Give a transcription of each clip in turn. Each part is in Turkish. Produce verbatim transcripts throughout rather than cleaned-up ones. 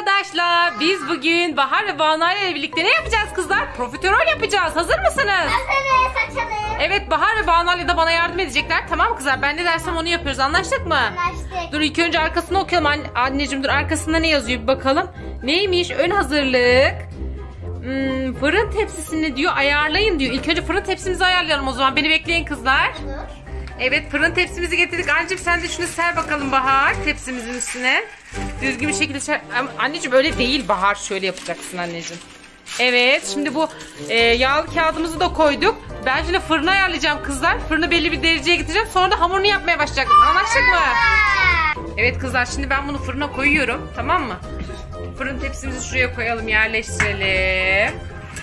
arkadaşlar, biz bugün Bahar ve Banu ile birlikte ne yapacağız kızlar? Profiterol yapacağız. Hazır mısınız? Hazırız, açalım. Evet, Bahar ve Banu ile de bana yardım edecekler. Tamam mı kızlar? Ben ne dersem onu yapıyoruz. Anlaştık mı? Anlaştık. Dur, ilk önce arkasını okuyalım. Anne, anneciğim dur, arkasında ne yazıyor bir bakalım. Neymiş? Ön hazırlık. Hmm, fırın tepsisini diyor ayarlayın diyor. İlk önce fırın tepsimizi ayarlayalım o zaman. Beni bekleyin kızlar. Olur. Evet, fırın tepsimizi getirdik. Anneciğim sen de şunu ser bakalım Bahar, tepsimizin üstüne. Düzgün bir şekilde ser. Anneciğim öyle değil Bahar, şöyle yapacaksın anneciğim. Evet, şimdi bu e, yağlı kağıdımızı da koyduk. Ben şimdi fırını ayarlayacağım kızlar. Fırını belli bir dereceye getireceğim. Sonra da hamurunu yapmaya başlayacak. Anlaştık mı? Evet kızlar, şimdi ben bunu fırına koyuyorum. Tamam mı? Fırın tepsimizi şuraya koyalım, yerleştirelim.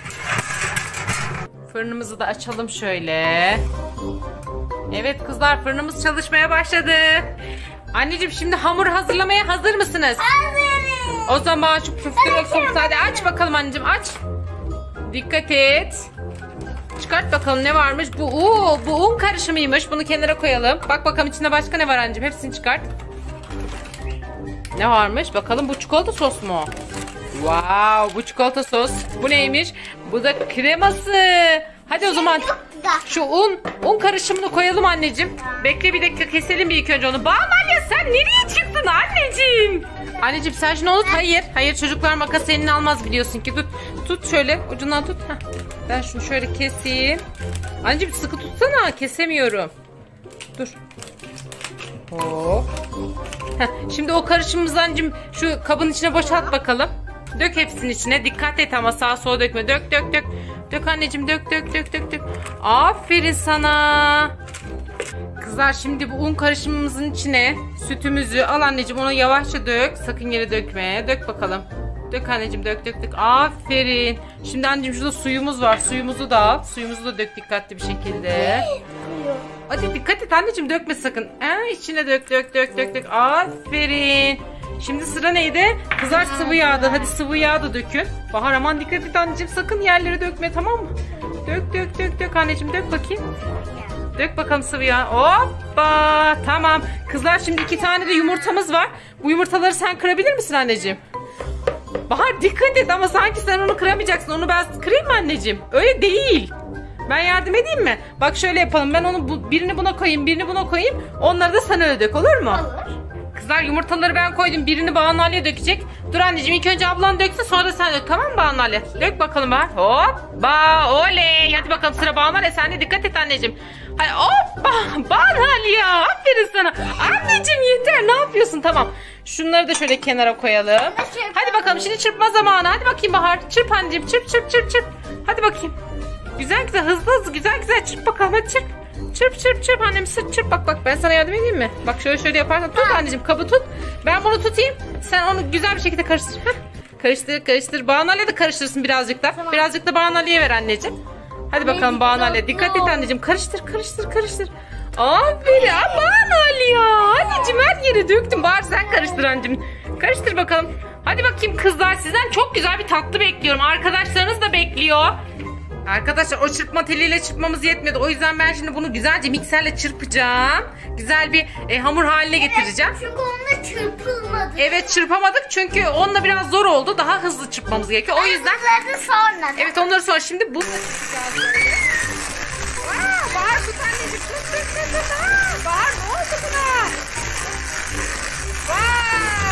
Fırınımızı da açalım şöyle. Evet kızlar, fırınımız çalışmaya başladı. Anneciğim şimdi hamur hazırlamaya hazır mısınız? Hazırız. O zaman şu profiterol sosu hadi aç bakalım anneciğim, aç. Dikkat et. Çıkart bakalım ne varmış. Bu, uu, bu un karışımıymış. Bunu kenara koyalım. Bak bakalım içinde başka ne var anneciğim. Hepsini çıkart. Ne varmış? Bakalım, bu çikolata sos mu? Wow, bu çikolata sos. Bu neymiş? Bu da kreması. Hadi o zaman şu un un karışımını koyalım anneciğim. Bekle bir dakika, keselim bir ilk önce onu. Banu anne, sen nereye çıktın anneciğim? Anneciğim sen şunu unut. Hayır. Hayır, çocuklar makas elini almaz biliyorsun ki. Tut. Tut şöyle. Ucundan tut. Heh. Ben şunu şöyle keseyim. Anneciğim sıkı tutsana. Kesemiyorum. Dur. Hop. Heh. Şimdi o karışımımızı anneciğim şu kabın içine boşalt bakalım. Dök hepsinin içine. Dikkat et ama sağa sola dökme. Dök dök dök. Dök anneciğim, dök dök dök dök dök. Aferin sana. Kızlar şimdi bu un karışımımızın içine sütümüzü al anneciğim, onu yavaşça dök. Sakın yere dökme. Dök bakalım. Dök anneciğim, dök dök dök. Aferin. Şimdi anneciğim şurada suyumuz var. Suyumuzu da al. Suyumuzu da dök dikkatli bir şekilde. Hadi dikkat et anneciğim, dökme sakın. Ee, içine dök dök dök dök dök. Aferin. Şimdi sıra neydi? Kızlar sıvı yağda. Hadi sıvı yağ da dökün. Bahar aman dikkat et anneciğim, sakın yerlere dökme, tamam mı? Dök dök dök dök anneciğim, dök bakayım. Dök bakalım sıvı yağ. Hoppa, tamam. Kızlar şimdi iki tane de yumurtamız var. Bu yumurtaları sen kırabilir misin anneciğim? Bahar dikkat et ama sanki sen onu kıramayacaksın. Onu ben kırayım mı anneciğim? Öyle değil. Ben yardım edeyim mi? Bak şöyle yapalım. Ben onu bu, birini buna koyayım, birini buna koyayım. Onları da sen öyle dök, olur mu? Olur. Kızlar yumurtaları ben koydum. Birini Banu Ali'ye dökecek. Dur anneciğim, ilk önce ablan döksün, sonra da sen dök, tamam mı Banu Ali? Dök bakalım Bahar. Hoppa, oley. Hadi bakalım sıra Banu Ali. Sen de dikkat et anneciğim. Hadi hoppa, Banu Ali ya. Aferin sana. Anneciğim yeter, ne yapıyorsun? Tamam. Şunları da şöyle kenara koyalım. Hadi bakalım şimdi çırpma zamanı. Hadi bakayım Bahar. Çırp anneciğim, çırp çırp çırp çırp. Hadi bakayım. Güzel güzel, hızlı hızlı, güzel güzel çırp bakalım. Hadi çırp. Çırp çırp çırp annem, sırt çırp. Bak bak, ben sana yardım edeyim mi? Bak şöyle şöyle yaparsan tut anneciğim, kabı tut. Ben bunu tutayım. Sen onu güzel bir şekilde karıştır. Heh. Karıştır karıştır. Banu Ali'ye de karıştırsın birazcık da. Tamam. Birazcık da Banu Ali'ye ver anneciğim. Hadi bakalım Banu Ali. Dikkat et anneciğim. Karıştır karıştır karıştır. Aferin. Aa, Banu Ali ya. Anneciğim her yere döktüm. Bari sen karıştır anneciğim. Karıştır bakalım. Hadi bakayım kızlar, sizden çok güzel bir tatlı bekliyorum. Arkadaşlarınız da bekliyor. Arkadaşlar o çırpma teliyle çırpmamız yetmedi. O yüzden ben şimdi bunu güzelce mikserle çırpacağım. Güzel bir e, hamur haline getireceğim. Evet, çünkü onunla çırpılmadı. Evet, çırpamadık çünkü onunla biraz zor oldu. Daha hızlı çırpmamız gerekiyor. O yüzden. Onları sonra. Evet, onları sonra şimdi bunu çırpacağız böyle. Aa, Bahar tut anneciğim. Tut tut tut tut. Aa, Bahar ne oldu buna? Wow.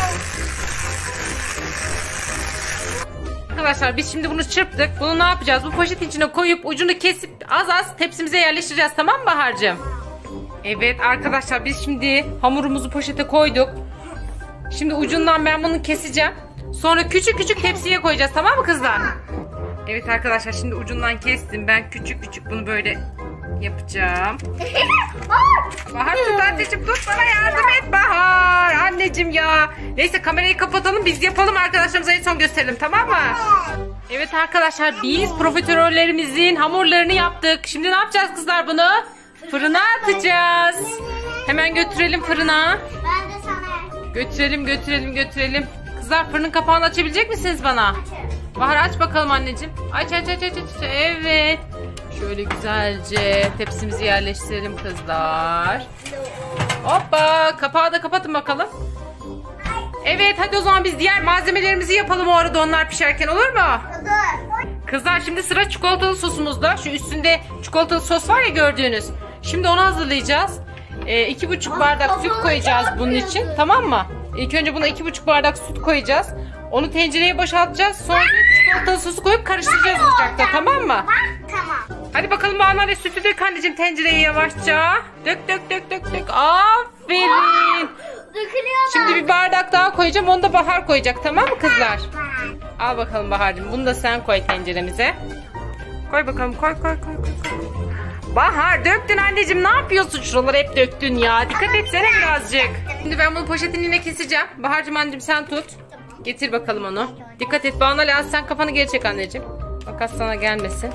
Arkadaşlar biz şimdi bunu çırptık. Bunu ne yapacağız? Bu poşetin içine koyup ucunu kesip az az tepsimize yerleştireceğiz, tamam mı Bahar'cığım? Evet arkadaşlar, biz şimdi hamurumuzu poşete koyduk. Şimdi ucundan ben bunu keseceğim. Sonra küçük küçük tepsiye koyacağız, tamam mı kızlar? Evet arkadaşlar, şimdi ucundan kestim. Ben küçük küçük bunu böyle yapacağım. Bahar tut anneciğim, tut, bana yardım et Bahar. Anneciğim ya. Neyse, kamerayı kapatalım, biz yapalım, arkadaşlarımıza en son gösterelim, tamam mı? Evet arkadaşlar, biz profiterollerimizin hamurlarını yaptık. Şimdi ne yapacağız kızlar bunu? Fırına atacağız. Hemen götürelim fırına. Ben de sana. Götürelim götürelim götürelim. Kızlar fırının kapağını açabilecek misiniz bana? Açarım. Bahar aç bakalım anneciğim. Aç aç aç aç aç. Evet. Şöyle güzelce tepsimizi yerleştirelim kızlar. Hoppa, kapağı da kapatın bakalım. Evet hadi o zaman biz diğer malzemelerimizi yapalım o arada onlar pişerken, olur mu? Olur. Kızlar şimdi sıra çikolatalı sosumuzda. Şu üstünde çikolatalı sos var ya gördüğünüz. Şimdi onu hazırlayacağız. Ee, iki buçuk bardak süt koyacağız bunun için. Tamam mı? İlk önce buna iki buçuk bardak süt koyacağız. Onu tencereye boşaltacağız. Sonra çikolatalı sosu koyup karıştıracağız ocakta, tamam mı? Tamam. Hadi bakalım Banu, sütü dök anneciğim tencereye yavaşça. Dök dök dök dök dök. Aferin. Dökülüyor. Şimdi bir bardak daha koyacağım. Onu da Bahar koyacak, tamam mı kızlar? Al bakalım Bahar'cığım. Bunu da sen koy tenceremize. Koy bakalım. Koy koy koy koy. Bahar döktün anneciğim. Ne yapıyorsun? Şuraları hep döktün ya. Dikkat etsene birazcık. Şimdi ben bunu poşetin içine keseceğim. Bahar'cığım anneciğim sen tut. Getir bakalım onu. Dikkat et Banu, az sen kafanı geri çek anneciğim. Makas sana gelmesin.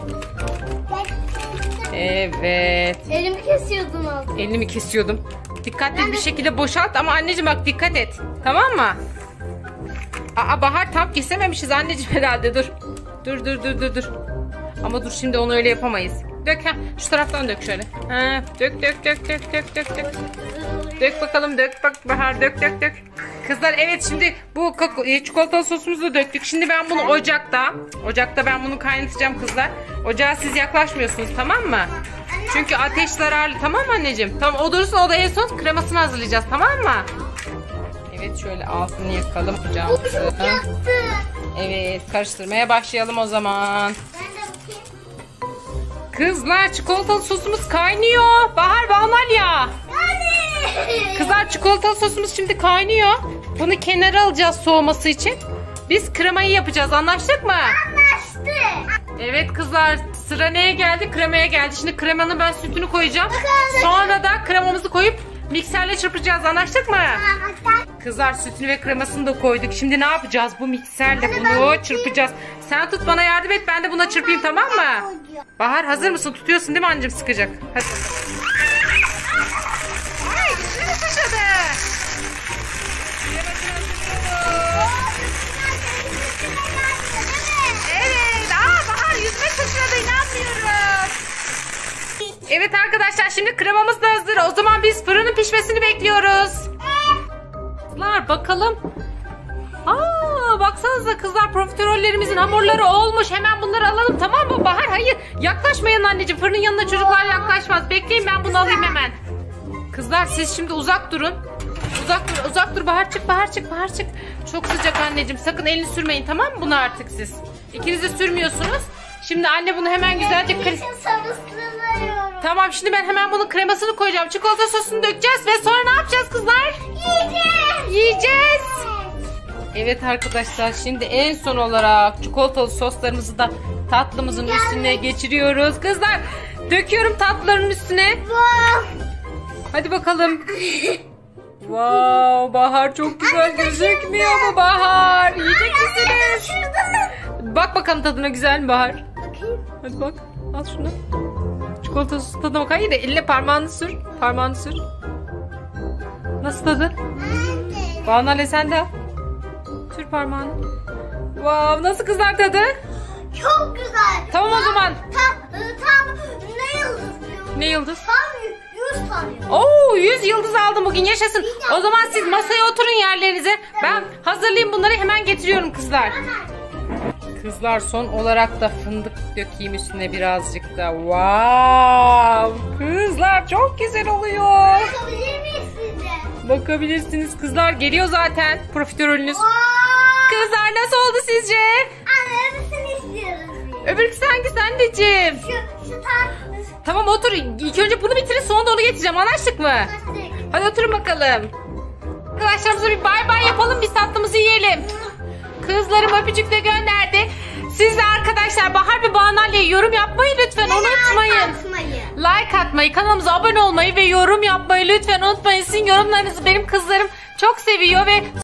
Evet. Elimi kesiyordun abi. Elini mi kesiyordum? Dikkatli bir şekilde boşalt ama anneciğim bak dikkat et. Tamam mı? Aa Bahar tam kesememişiz anneciğim herhalde, dur. Dur dur dur dur dur. Ama dur şimdi onu öyle yapamayız. Dök ha. Şu taraftan dök şöyle. Ha, dök dök dök dök dök dök dök. Dök bakalım dök bak Bahar dök dök dök. Kızlar evet şimdi bu çikolatalı sosumuzu da döktük. Şimdi ben bunu ocakta, ocakta ben bunu kaynatacağım kızlar. Ocağa siz yaklaşmıyorsunuz, tamam mı? Çünkü ateş zararlı, tamam mı anneciğim? Tamam o durursun, o da en son kremasını hazırlayacağız, tamam mı? Evet şöyle altını yakalım ocağımızı. Evet karıştırmaya başlayalım o zaman. Kızlar çikolatalı sosumuz kaynıyor. Bahar, Banalya. Kızlar çikolatalı sosumuz şimdi kaynıyor. Bunu kenara alacağız soğuması için. Biz kremayı yapacağız, anlaştık mı? Anlaştık. Evet kızlar sıra neye geldi? Kremaya geldi. Şimdi kremanın ben sütünü koyacağım. Sonra da kremamızı koyup mikserle çırpacağız, anlaştık mı? Kızlar sütünü ve kremasını da koyduk. Şimdi ne yapacağız? Bu mikserle bunu çırpacağız. Sen tut bana yardım et, ben de buna çırpayım, tamam mı? Bahar hazır mısın? Tutuyorsun değil mi anneciğim, sıkacak? Hadi. Ay yüzüne sıçradı. Evet. Aa Bahar yüzüme sıçradı, inanmıyorum. Evet arkadaşlar şimdi kremamız da hazır. O zaman biz fırının pişmesini bekliyoruz. Kızlar bakalım. Aa baksanıza kızlar, profiterollerimizin hamurları olmuş. Hemen bunları alalım, tamam mı? Bahar hayır yaklaşmayın anneciğim. Fırının yanına çocuklar yaklaşmaz. Bekleyin ben bunu alayım hemen. Kızlar siz şimdi uzak durun. Uzak dur, uzak dur. Bahar çık, Bahar çık, Bahar çık. Çok sıcak anneciğim. Sakın elini sürmeyin, tamam mı bunu artık siz? İkiniz de sürmüyorsunuz. Şimdi anne bunu hemen güzelce... Tamam şimdi ben hemen bunun kremasını koyacağım. Çikolata sosunu dökeceğiz ve sonra ne yapacağız kızlar? Yiyeceğiz. Yiyeceğiz. Evet arkadaşlar şimdi en son olarak çikolatalı soslarımızı da tatlımızın üstüne geçiriyoruz. Kızlar döküyorum tatlıların üstüne. Wow. Hadi bakalım. Wow Bahar çok güzel gözükmüyor mu Bahar? Yiyecek misiniz? Bak bakalım tadına, güzel mi Bahar? Hadi bak al şunu. Çikolata sosu tadına bak. Hayır eline parmağını sür. Parmağını sür. Nasıl tadı? Banale sen de al. Sür parmağını. Wow nasıl kızlar tadı? Çok güzel. Tamam o zaman. Tam, tam ne yıldız diyor? Ne yıldız? Tam yüz tane. Oo yüz yıldız aldım bugün, yaşasın. O zaman siz masaya oturun yerlerinize. Ben hazırlayayım bunları, hemen getiriyorum kızlar. Kızlar son olarak da fındık dökeyim üstüne birazcık da. Wow! Kızlar çok güzel oluyor. Bakabilir miyiz size? Bakabilirsiniz kızlar, geliyor zaten profiterolünüz. Wow. Kızlar nasıl oldu sizce? Anne öbürsünü istiyoruz. Öbürküsü hangisi anneciğim? Şu, şu tatlı. Tamam otur. İlk önce bunu bitirin, sonra da onu getireceğim, anlaştık mı? Hadi oturun bakalım. Arkadaşlarımıza bir bay bay yapalım, biz tatlımızı yiyelim. Kızlarım öpücük de gönderdi. Siz de arkadaşlar Bahar ve Banalya'ya yorum yapmayı lütfen unutmayın. Like atmayı, kanalımıza abone olmayı ve yorum yapmayı lütfen unutmayın. Sizin yorumlarınızı benim kızlarım çok seviyor ve